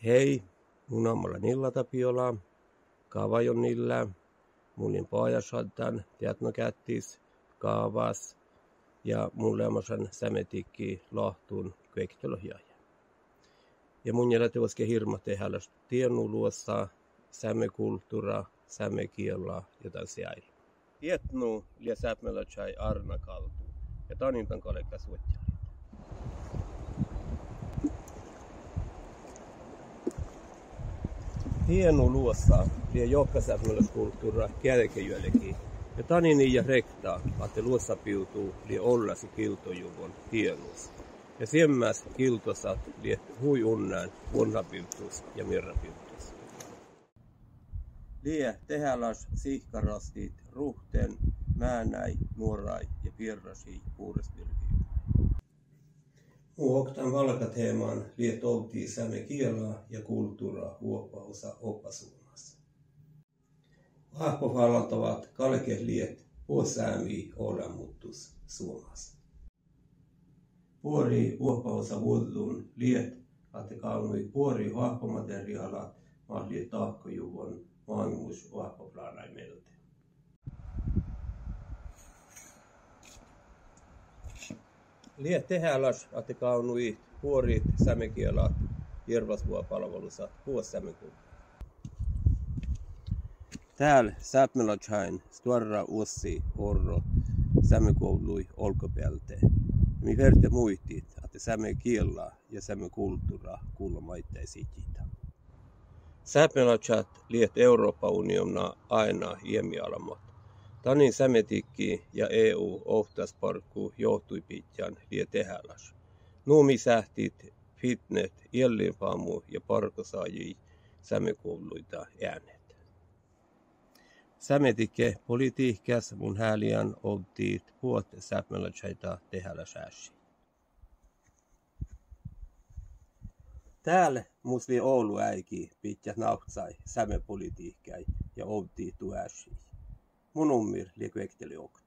Hei, mun ammolla Nilla Tapiola, Kaavajon Nilla, munin pojasoddan, teatnokättis, kaavas ja mun leamasan sämetikki lohtuun kvektelohjaaja. Ja mun jäljellä voisikin hirma tehdä tiennu luossa sämekulttuura, sämekiela jotain siellä. Tietnu ja säpmällä chai arna kaltu ja tanintan kalekka suotjaa. Hieno luossa ja johkasäpmäläskulttuura kälkejölekin. Ja tanini ja rekta, että luossa piutuu ja ollasi kiltojuvon hienus. Ja siemmäs kiltosat liet hui unnään vuonnapiutus ja mirrapiutus. Lie tehäläs sihkarastit ruhten, määnäi, nuorai ja pirrasi puurespirkijuuri. Muoktan valkateemaan liet oltiin säme kielaa ja kulttuuraa huopausa oppasuunnassa. Vahpovallantavat kalkeliet puosäämi olemuttus Suomassa. Puori huopausa vuodun liet, että kaunui puori vahpomateriaalat mahli tahkojuvon maailmus vahpoplaanaimelta. Liet tehäläs, että kaunui puorit sämekielat järvasvuopalvelussa puossämekulta. Täällä säpmälätsäin stuarra ussi orro sämekoului olkopäältä. Mi verte muistit, että sämekiela ja sämekulttuura kuulumaittain sititä. Säpmälätsät liet Euroopan uniona aina iemialamat. Tanin sämetikki ja EU ohtasparkku johtui pitkään liet tehäläs. Nuumi sähtit, fitnet, illinpaamu ja parkosaajii sämekouluita äänet. Sämetikke politiikkas mun häliän oltiit puot säpmälätsäitä tehällä sääsi. Täällä musli Oulu äiki pitkät nauhtsai sämepolitiikkai ja oltiit tuäsi. Mun ummir liekvekteli okta.